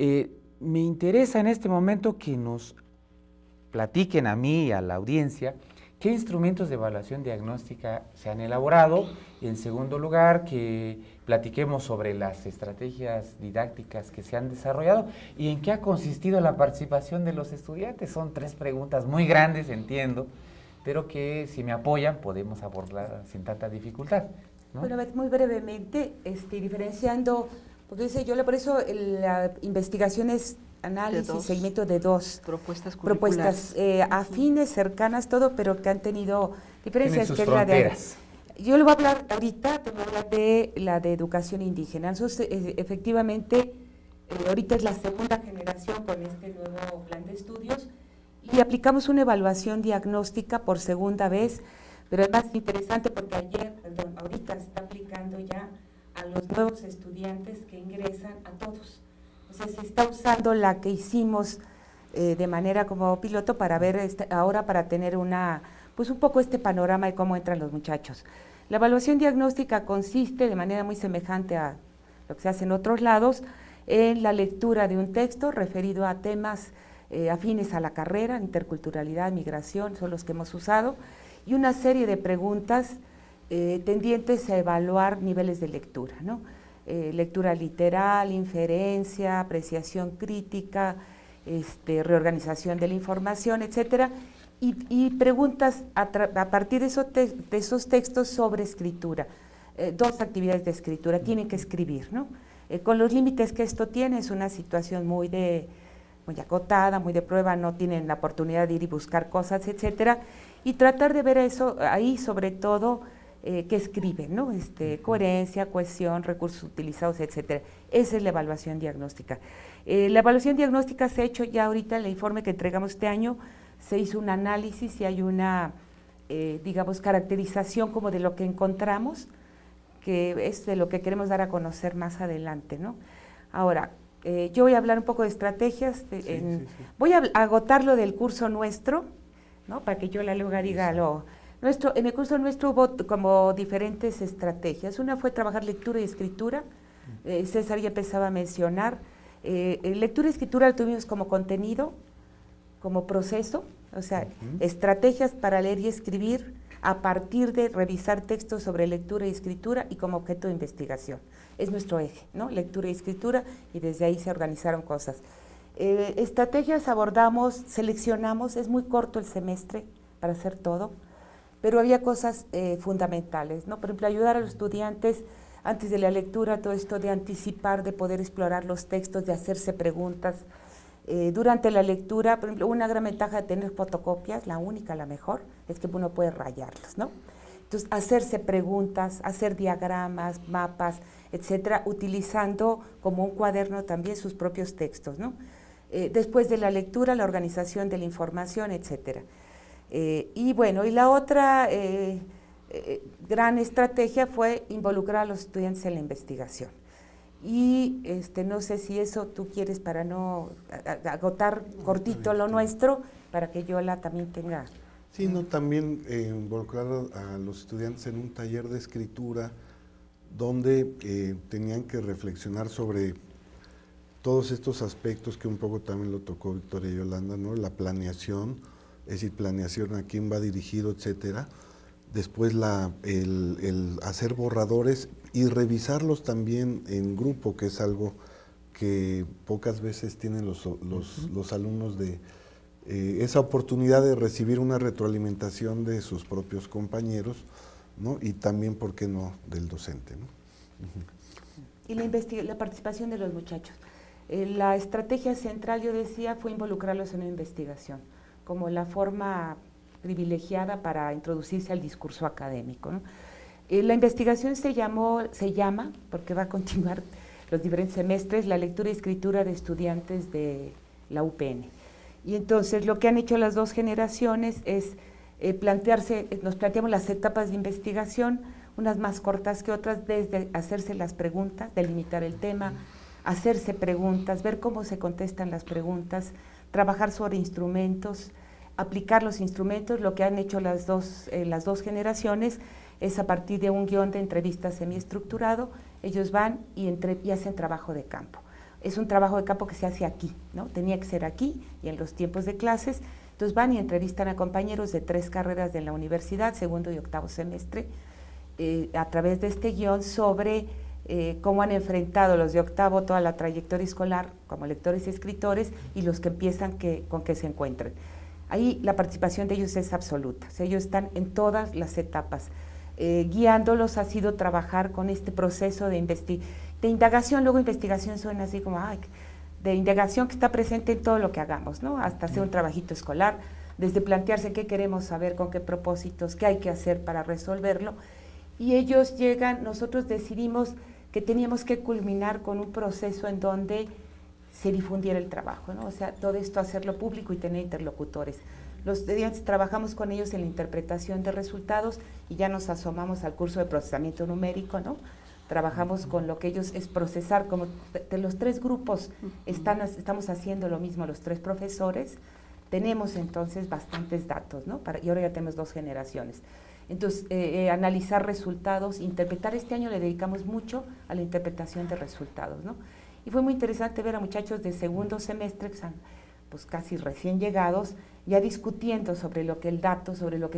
Me interesa en este momento que nos platiquen a mí y a la audiencia qué instrumentos de evaluación diagnóstica se han elaborado. Y en segundo lugar, que platiquemos sobre las estrategias didácticas que se han desarrollado y en qué ha consistido la participación de los estudiantes. Son 3 preguntas muy grandes, entiendo, pero que si me apoyan podemos abordarlas sin tanta dificultad, ¿no? Bueno, muy brevemente, diferenciando, porque por eso la investigación es análisis, seguimiento de 2 propuestas afines, cercanas, todo, pero que han tenido diferencias. Tienen sus fronteras. Yo le voy a hablar ahorita, te voy a hablar de la de educación indígena. Entonces, efectivamente, ahorita es la segunda generación con este nuevo plan de estudios, y aplicamos una evaluación diagnóstica por segunda vez, pero es más interesante porque ahorita se está aplicando ya a los nuevos estudiantes que ingresan, a todos. O sea, se está usando la que hicimos de manera como piloto para ver ahora, para tener pues un poco este panorama de cómo entran los muchachos. La evaluación diagnóstica consiste, de manera muy semejante a lo que se hace en otros lados, en la lectura de un texto referido a temas afines a la carrera, interculturalidad, migración, son los que hemos usado, y una serie de preguntas tendientes a evaluar niveles de lectura, ¿no? Lectura literal, inferencia, apreciación crítica, reorganización de la información, etcétera, y preguntas a partir de esos textos sobre escritura. 2 actividades de escritura, tienen que escribir, ¿no? Con los límites que esto tiene, es una situación muy acotada, muy de prueba, no tienen la oportunidad de ir y buscar cosas, etcétera, y tratar de ver eso ahí, sobre todo, que escriben, ¿no? Coherencia, cohesión, recursos utilizados, etcétera. Esa es la evaluación diagnóstica. La evaluación diagnóstica se ha hecho ya ahorita en el informe que entregamos este año, se hizo un análisis y hay una, caracterización como de lo que encontramos, que es de lo que queremos dar a conocer más adelante, ¿no? Ahora, yo voy a hablar un poco de estrategias, voy a agotar lo del curso nuestro, ¿no? Para que yo la luego diga lo nuestro. En el curso nuestro hubo como diferentes estrategias. Una fue trabajar lectura y escritura, César ya empezaba a mencionar, lectura y escritura lo tuvimos como contenido, como proceso, o sea, estrategias para leer y escribir a partir de revisar textos sobre lectura y escritura y como objeto de investigación. Es nuestro eje, ¿no? Lectura y escritura, y desde ahí se organizaron cosas. Estrategias abordamos, seleccionamos, es muy corto el semestre para hacer todo, pero había cosas fundamentales, ¿no? Por ejemplo, ayudar a los estudiantes antes de la lectura, todo esto de anticipar, de poder explorar los textos, de hacerse preguntas. Durante la lectura, por ejemplo, una gran ventaja de tener fotocopias, la única, la mejor, es que uno puede rayarlas, ¿no? Entonces, hacerse preguntas, hacer diagramas, mapas, etcétera, utilizando como un cuaderno también sus propios textos, ¿no? Después de la lectura, la organización de la información, etcétera. Y bueno, y la otra gran estrategia fue involucrar a los estudiantes en la investigación. Y no sé si eso tú quieres, para no agotar cortito lo nuestro, para que Yola también tenga. Sí, no, también involucrar a los estudiantes en un taller de escritura donde tenían que reflexionar sobre todos estos aspectos que un poco también lo tocó Victoria y Yolanda, ¿no? La planeación, es decir, planeación a quién va dirigido, etcétera. Después el hacer borradores y revisarlos también en grupo, que es algo que pocas veces tienen los alumnos, de esa oportunidad de recibir una retroalimentación de sus propios compañeros, ¿no? Y también, ¿por qué no?, del docente, ¿no? Y la participación de los muchachos. La estrategia central, yo decía, fue involucrarlos en una investigación, como la forma privilegiada para introducirse al discurso académico, ¿no? La investigación se llama, porque va a continuar los diferentes semestres, la lectura y escritura de estudiantes de la UPN. Y entonces lo que han hecho las dos generaciones es nos planteamos las etapas de investigación, unas más cortas que otras, desde hacerse las preguntas, delimitar el tema, hacerse preguntas, ver cómo se contestan las preguntas, trabajar sobre instrumentos, aplicar los instrumentos. Lo que han hecho las dos generaciones es a partir de un guión de entrevista semiestructurado, ellos van y hacen trabajo de campo. Es un trabajo de campo que se hace aquí, ¿no? Tenía que ser aquí y en los tiempos de clases. Entonces van y entrevistan a compañeros de 3 carreras de la universidad, 2º y 8º semestre, a través de este guión sobre cómo han enfrentado los de 8º toda la trayectoria escolar como lectores y escritores, y los que empiezan con qué se encuentran. Ahí la participación de ellos es absoluta, o sea, ellos están en todas las etapas. Guiándolos ha sido trabajar con este proceso de indagación. Luego investigación suena así como, de indagación que está presente en todo lo que hagamos, ¿no? Hasta hacer un trabajito escolar, desde plantearse qué queremos saber, con qué propósitos, qué hay que hacer para resolverlo. Y ellos llegan, nosotros decidimos que teníamos que culminar con un proceso en donde se difundiera el trabajo, ¿no? O sea, todo esto hacerlo público y tener interlocutores. Los estudiantes trabajamos con ellos en la interpretación de resultados y ya nos asomamos al curso de procesamiento numérico, ¿no? Trabajamos con lo que ellos es procesar, como de los 3 grupos estamos haciendo lo mismo los 3 profesores, tenemos entonces bastantes datos, ¿no? Y ahora ya tenemos 2 generaciones. Entonces, analizar resultados, interpretar. Este año le dedicamos mucho a la interpretación de resultados, ¿no? Y fue muy interesante ver a muchachos de 2º semestre, que son pues casi recién llegados, ya discutiendo sobre lo que el dato, sobre lo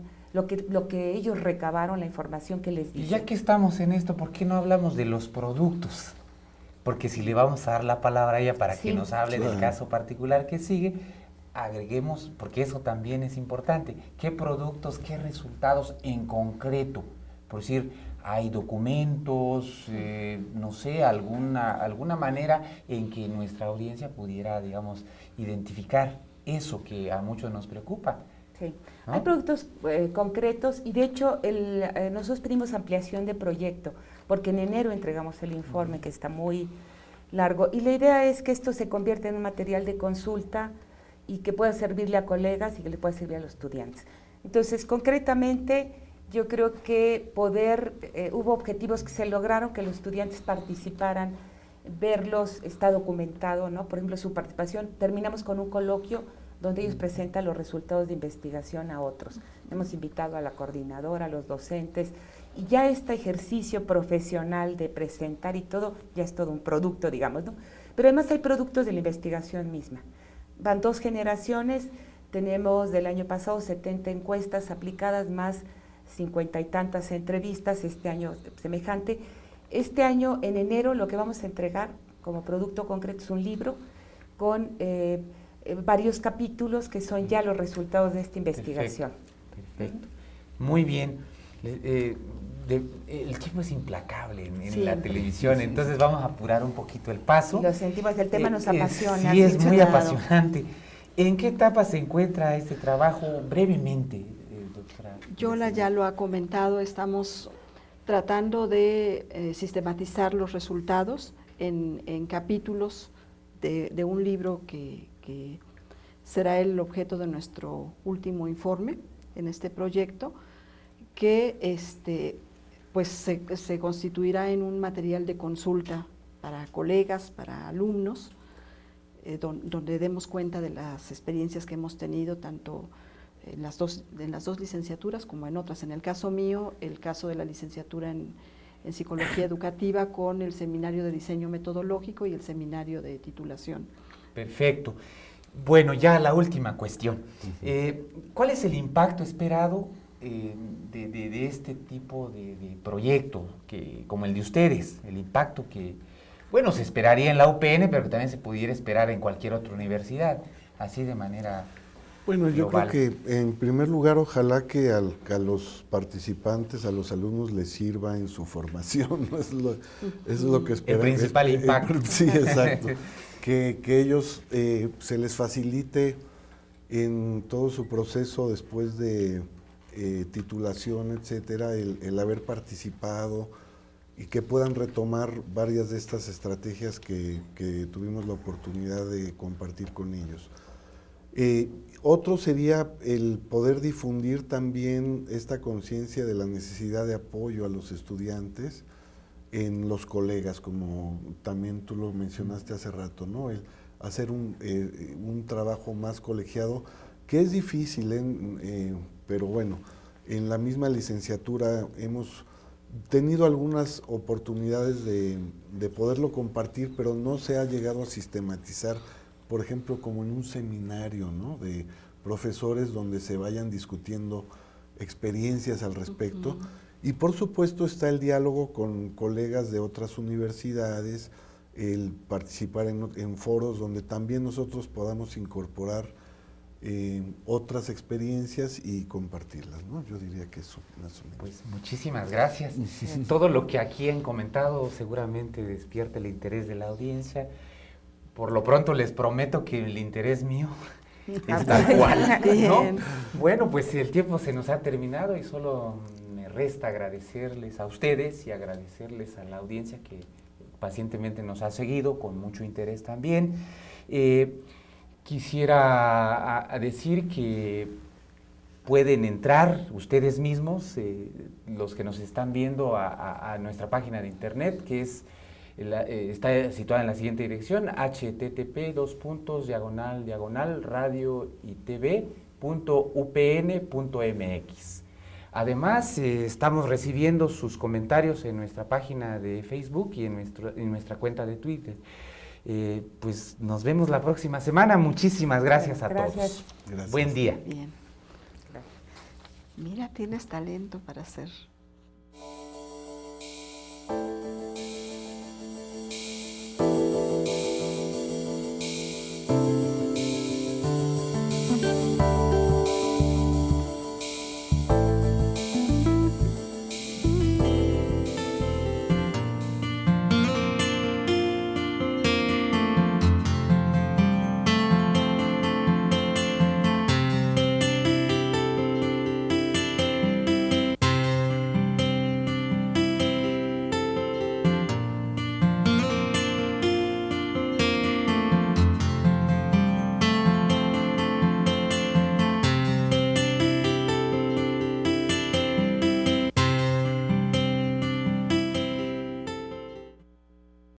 que ellos recabaron, la información que les dice. Y ya que estamos en esto, ¿por qué no hablamos de los productos? Porque si le vamos a dar la palabra a ella para que nos hable del caso particular que sigue, agreguemos, porque eso también es importante, qué productos, qué resultados en concreto. Por decir, hay documentos, no sé, alguna manera en que nuestra audiencia pudiera, digamos, identificar eso que a muchos nos preocupa. Sí, ¿no? Hay productos concretos, y de hecho nosotros pedimos ampliación de proyecto, porque en enero entregamos el informe, que está muy largo, y la idea es que esto se convierta en un material de consulta y que pueda servirle a colegas y que le pueda servir a los estudiantes. Entonces, concretamente, yo creo que hubo objetivos que se lograron, que los estudiantes participaran, verlos, está documentado, ¿no? Por ejemplo, su participación. Terminamos con un coloquio donde ellos presentan los resultados de investigación a otros. Hemos invitado a la coordinadora, a los docentes, y ya este ejercicio profesional de presentar y todo, ya es todo un producto, digamos, ¿no? Pero además hay productos de la investigación misma. Van 2 generaciones, tenemos del año pasado 70 encuestas aplicadas, más 50 y tantas entrevistas, este año semejante. Este año, en enero, lo que vamos a entregar como producto concreto es un libro con varios capítulos que son ya los resultados de esta investigación. Perfecto. Muy bien. El tiempo es implacable en la televisión, entonces vamos a apurar un poquito el paso. Lo sentimos, el tema nos apasiona. Sí, es muy apasionante. ¿En qué etapa se encuentra este trabajo brevemente, doctora? Yola ya lo ha comentado, estamos tratando de sistematizar los resultados en capítulos de un libro que será el objeto de nuestro último informe en este proyecto, que pues se constituirá en un material de consulta para colegas, para alumnos, donde demos cuenta de las experiencias que hemos tenido tanto en las dos licenciaturas como en otras. En el caso mío, el caso de la licenciatura en Psicología Educativa con el seminario de diseño metodológico y el seminario de titulación. Perfecto. Bueno, ya la última cuestión. ¿Cuál es el impacto esperado de este tipo de proyecto, como el de ustedes? El impacto que, bueno, se esperaría en la UPN, pero que también se pudiera esperar en cualquier otra universidad, así de manera Bueno, yo global. creo que en primer lugar, ojalá que a los participantes, a los alumnos les sirva en su formación, ¿no? Eso es lo que esperamos. El principal impacto. Sí, exacto. Que ellos se les facilite en todo su proceso después de titulación, etcétera, el haber participado y que puedan retomar varias de estas estrategias que tuvimos la oportunidad de compartir con ellos. Otro sería el poder difundir también esta conciencia de la necesidad de apoyo a los estudiantes en los colegas, como también tú lo mencionaste hace rato, ¿no? El hacer un trabajo más colegiado, que es difícil, pero bueno, en la misma licenciatura hemos tenido algunas oportunidades de poderlo compartir, pero no se ha llegado a sistematizar, por ejemplo, como en un seminario, ¿no? De profesores donde se vayan discutiendo experiencias al respecto. Y por supuesto está el diálogo con colegas de otras universidades, el participar en foros donde también nosotros podamos incorporar otras experiencias y compartirlas, ¿no? Yo diría que eso más o menos. Pues muchísimas gracias. Todo lo que aquí han comentado seguramente despierta el interés de la audiencia. Por lo pronto les prometo que el interés mío es tal cual, ¿no? Bueno, pues el tiempo se nos ha terminado y solo me resta agradecerles a ustedes y agradecerles a la audiencia que pacientemente nos ha seguido con mucho interés también. Quisiera decir que pueden entrar ustedes mismos, los que nos están viendo, a nuestra página de internet, que es está situada en la siguiente dirección: http://radioitv.upn.mx. Además, estamos recibiendo sus comentarios en nuestra página de Facebook y en nuestra cuenta de Twitter. Pues nos vemos la próxima semana. Muchísimas gracias a todos. Gracias. Buen día. Bien. Mira, tienes talento para hacer